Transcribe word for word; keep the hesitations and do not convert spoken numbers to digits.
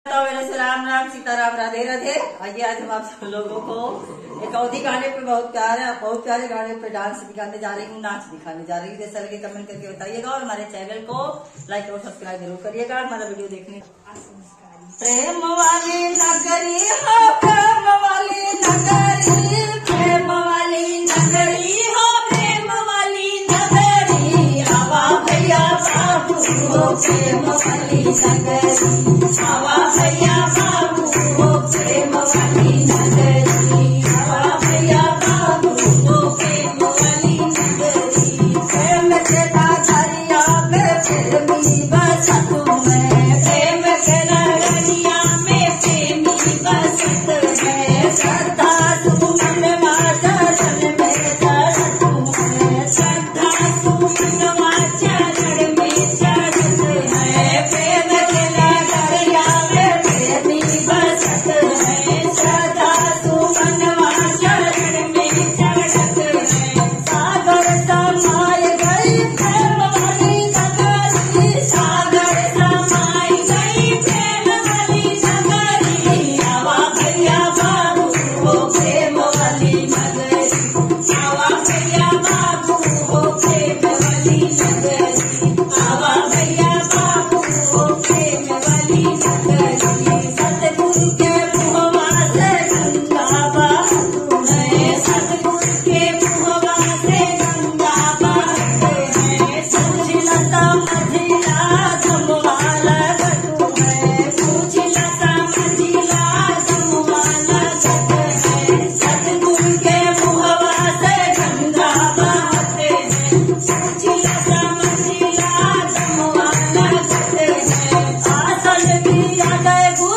तो राम राम सीताराम राधे राधे। आइए आज हम आप सब लोगों को एक अवधि गाने पे बहुत प्यारे बहुत प्यारे गाने पे डांस दिखाने जा रही हूँ, नाच दिखाने जा रही हूँ। जैसा लगे कमेंट करके बताइएगा और हमारे चैनल को लाइक और सब्सक्राइब जरूर करिएगा। हमारा वीडियो देखने प्रेम वाली नगरी हो, प्रेम वाली नगरी, प्रेम वाली नगरी हो, प्रेम वाली नगरी। आवा भैया बाबू हो, प्रेम वाली नगरी। आवा भैया बाबू हो, प्रेम वाली नगरी। आवा भैया बाबू हो, प्रेम वाली नगरी। प्रेम के दरिया में प्रेमी बसत में, प्रेम के दरिया में प्रेमी बसत है। श्रद्धा सुमन चरण में चढ़त है, श्रद्धा सुमन चरण में चढ़त है। प्रेम के दरिया में प्रेमी बसत है, श्रद्धा सुमन चरण में चढ़त है। सागर समाय गई प्रेम वाली नगरी, सागर समाय गई प्रेम वाली नगरी। आवा भैया बाबू हो, प्रेम वाली नगरी। आवा भैया बाबू हो, प्रेम वाली नगरी। आवा भैया बाबू हो, प्रेम वाली नगरी। सतगुरु के मुहवा से गंगा बहत है, सतगुरु के मुहवा से गंगा बहत है। सूझला समझिला समवाला गतु है, सूझला समझिला समवाला गत है। सतगुरु के मुहवा से गंगा बहत है, सूझला समझिला समवाला गत है। आसल भी अदय